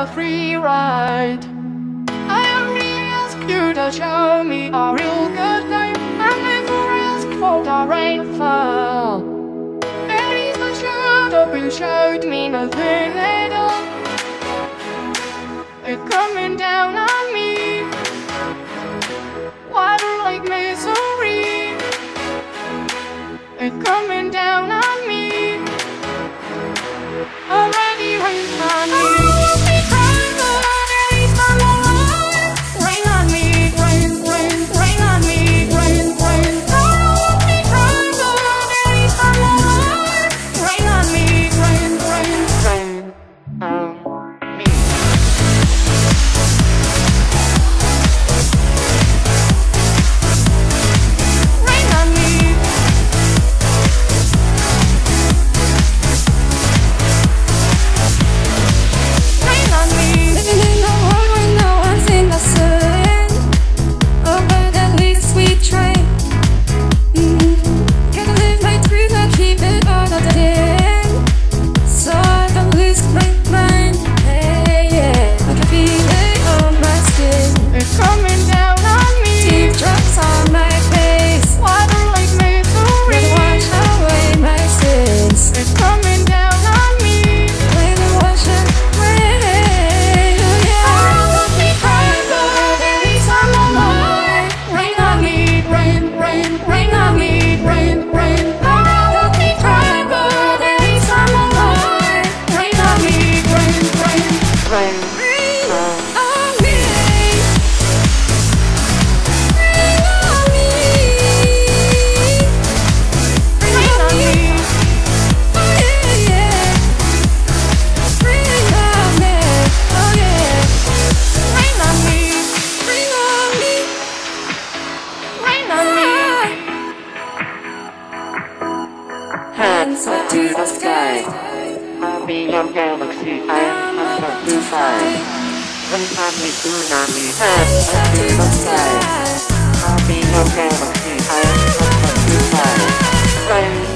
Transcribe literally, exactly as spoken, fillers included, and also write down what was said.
a free ride. I only ask you to show me a real good time, and never ask for the rainfall. Any the showed up and showed me nothing at all. It's coming down on me, water like misery. It's coming down on me, already rained on me. To the sky, I'll be your galaxy, I am a to fly. Tsunami, tsunami, hands up to the sky. I'll be your galaxy, I am a to fly.